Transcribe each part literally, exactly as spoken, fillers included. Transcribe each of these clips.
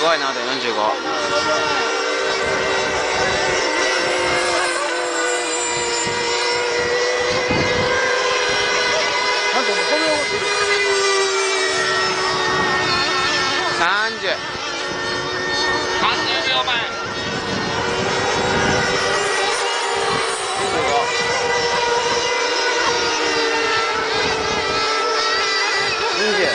ごやな。あとよんじゅうご。さんじゅう。 さんじゅうびょうまえ。 にじゅう。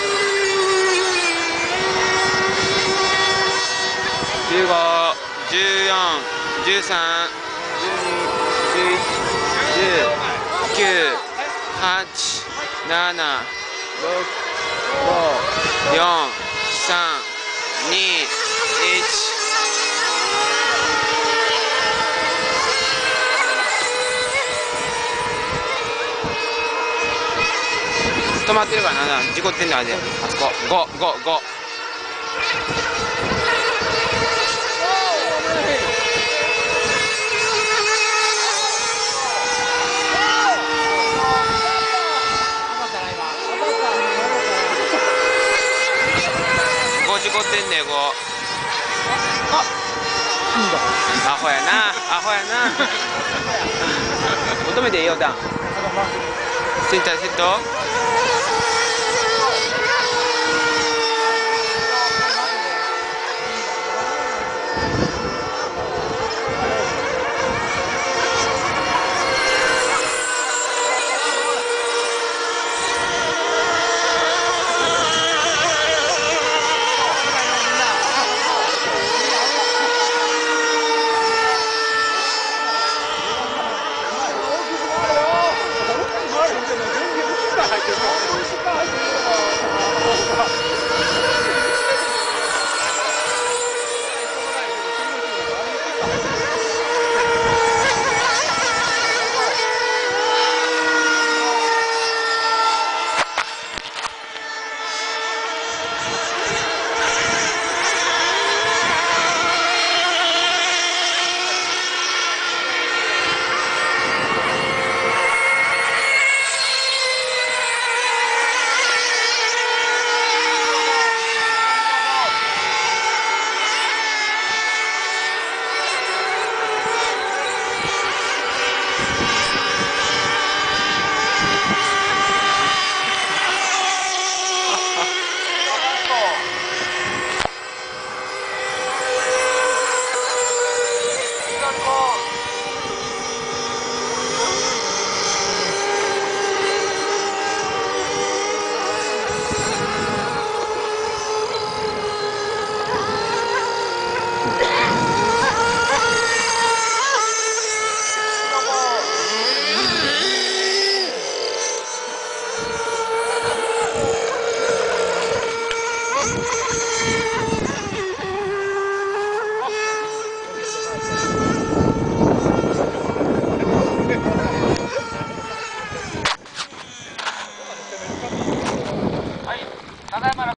じゅうご、じゅうよん、じゅうさん、じゅうに、じゅういち、じゅう、きゅう、はち、なな、ろく、ご、よん、さん、に、いち。止まってるからな、事故ってんだあれ。あそこ、ご、ご、ご。ご事故ってんね、ご。あ、アホやな、アホやな。求めていいよ、ダン。センターセット。入ってるから。